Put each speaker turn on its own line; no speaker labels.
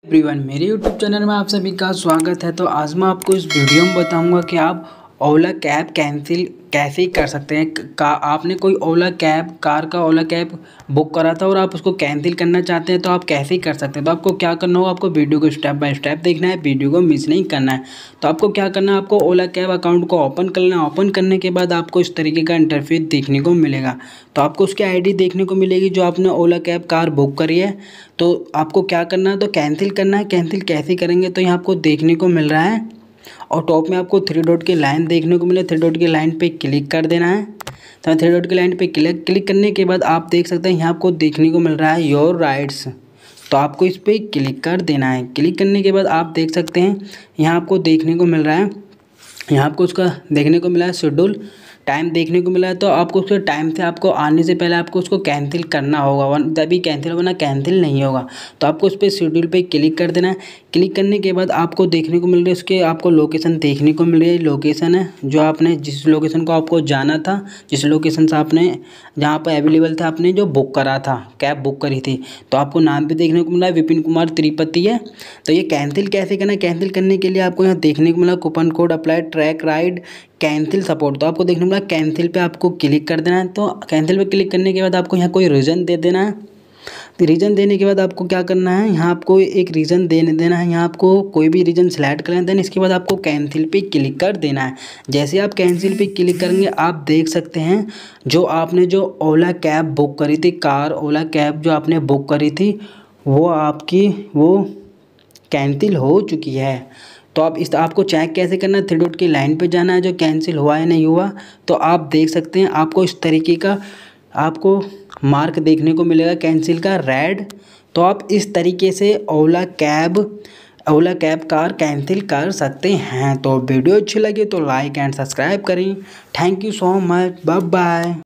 Everyone, मेरे YouTube channel में आप सभी का स्वागत है। तो आज मैं आपको इस वीडियो में बताऊंगा कि आप ओला कैब कैंसिल कैसे कर सकते हैं। आपने कोई ओला कैब कार का ओला कैब बुक करा था और आप उसको कैंसिल करना चाहते हैं तो आप कैसे ही कर सकते हैं। तो आपको क्या करना होगा, आपको वीडियो को स्टेप बाय स्टेप देखना है, वीडियो को मिस नहीं करना है। तो आपको क्या करना है, आपको ओला कैब अकाउंट को ओपन करना है। ओपन करने के बाद आपको इस तरीके का इंटरफेस देखने को मिलेगा। तो आपको उसकी आईडी देखने को मिलेगी जो आपने ओला कैब कार बुक करी है। तो आपको क्या करना है, तो कैंसिल करना है। कैंसिल कैसे करेंगे, तो यहाँ आपको देखने को मिल रहा है और टॉप में आपको 3 डॉट की लाइन देखने को मिले। 3 डॉट की लाइन पे क्लिक कर देना है। तो 3 डॉट की लाइन पे क्लिक करने के बाद आप देख सकते हैं यहाँ आपको देखने को मिल रहा है योर राइट्स। तो आपको इस पर क्लिक कर देना है। क्लिक करने के बाद आप देख सकते हैं यहाँ आपको देखने को मिल रहा है, यहाँ आपको उसका देखने को मिला है शेड्यूल टाइम देखने को मिला है। तो आपको उसके टाइम से आपको आने से पहले आपको उसको कैंसिल करना होगा, तभी कैंसिल होगा, कैंसिल नहीं होगा। तो आपको उस पर शेड्यूल पे क्लिक कर देना है। क्लिक करने के बाद आपको देखने को मिल रही है, उसके आपको लोकेशन देखने को मिल रही है। लोकेशन है जो आपने जिस लोकेशन को आपको जाना था, जिस लोकेशन से आपने जहाँ पर अवेलेबल था आपने जो बुक करा था, कैब बुक करी थी। तो आपको नाम भी देखने को मिला है, विपिन कुमार त्रिपाठी है। तो ये कैंसिल कैसे करना है, कैंसिल करने के लिए आपको यहाँ देखने को मिला coupon code apply track ride cancel support. तो आपको देखने को मिला कैंसिल पे आपको क्लिक कर देना है। तो कैंसिल पे क्लिक करने के बाद आपको यहाँ कोई रीज़न दे देना है। तो रीज़न देने के बाद आपको क्या करना है, यहाँ आपको एक रीज़न देना है। यहाँ आपको कोई भी रीज़न सेलेक्ट कर लेना है। इसके बाद आपको कैंसिल पे क्लिक कर देना है। जैसे आप कैंसिल पे क्लिक करेंगे आप देख सकते हैं जो आपने जो ओला कैब बुक करी थी, कार ओला कैब जो आपने बुक करी थी वो आपकी वो कैंसिल हो चुकी है। तो आप आपको चेक कैसे करना है, 3 डॉट की लाइन पे जाना है जो कैंसिल हुआ है नहीं हुआ। तो आप देख सकते हैं आपको इस तरीके का आपको मार्क देखने को मिलेगा कैंसिल का रेड। तो आप इस तरीके से ओला कैब कार कैंसिल कर सकते हैं। तो वीडियो अच्छी लगी तो लाइक एंड सब्सक्राइब करें। Thank you so much, bye bye.